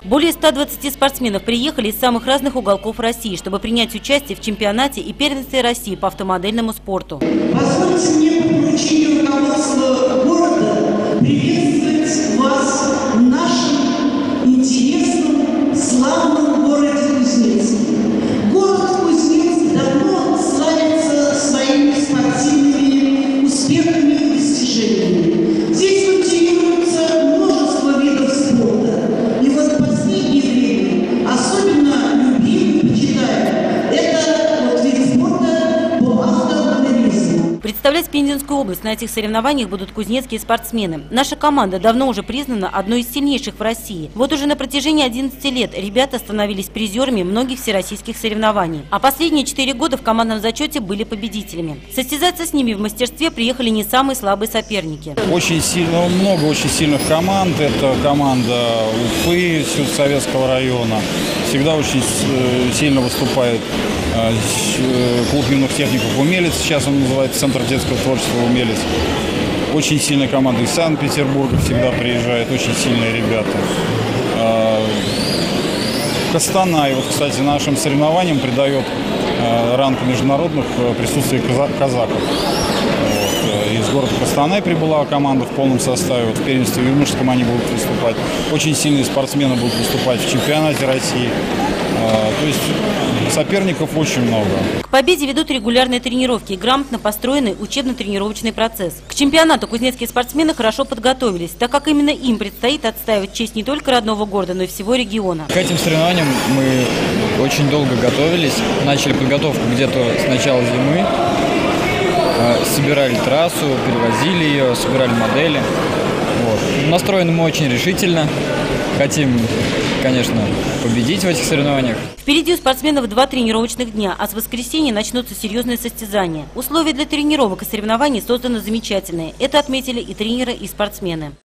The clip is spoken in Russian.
Более 120 спортсменов приехали из самых разных уголков России, чтобы принять участие в чемпионате и первенстве России по автомодельному спорту. Позвольте мне по поручению руководства города приветствовать вас в нашем интересном, славном городе Кузнецке. Город Кузнецк давно славится своими спортивными успехами и достижениями. Здесь культивируется множество видов спорта. И вот в последнее время особенно любим и почитаем это вид спорта по автомобилизму. Представлять Пензенскую область на этих соревнованиях будут кузнецкие спортсмены. Наша команда давно уже признана одной из сильнейших в России. Вот уже на протяжении 11 лет ребята становились призерами многих всероссийских соревнований. А последние 4 года в командном зачете были победителями. Состязаться с ними в мастерстве приехали не самые слабые соперники. Много очень сильных команд. Это команда Уфы, Советского района. Всегда очень сильно выступает клуб юных техников «Умелец». Сейчас он называется «Центр детского творчества «Умелец». Очень сильная команда из Санкт-Петербурга всегда приезжает, очень сильные ребята. Костанай, вот, кстати, нашим соревнованиям придает ранг международных присутствий казаков. Из города Костанай прибыла команда в полном составе. Вот в первенстве юношеском они будут выступать. Очень сильные спортсмены будут выступать в чемпионате России. То есть соперников очень много. К победе ведут регулярные тренировки и грамотно построенный учебно-тренировочный процесс. К чемпионату кузнецкие спортсмены хорошо подготовились, так как именно им предстоит отстаивать честь не только родного города, но и всего региона. К этим соревнованиям мы очень долго готовились. Начали подготовку где-то с начала зимы. Собирали трассу, перевозили ее, собирали модели. Вот. Настроены мы очень решительно. Хотим, конечно, победить в этих соревнованиях. Впереди у спортсменов 2 тренировочных дня, а с воскресенья начнутся серьезные состязания. Условия для тренировок и соревнований созданы замечательные. Это отметили и тренеры, и спортсмены.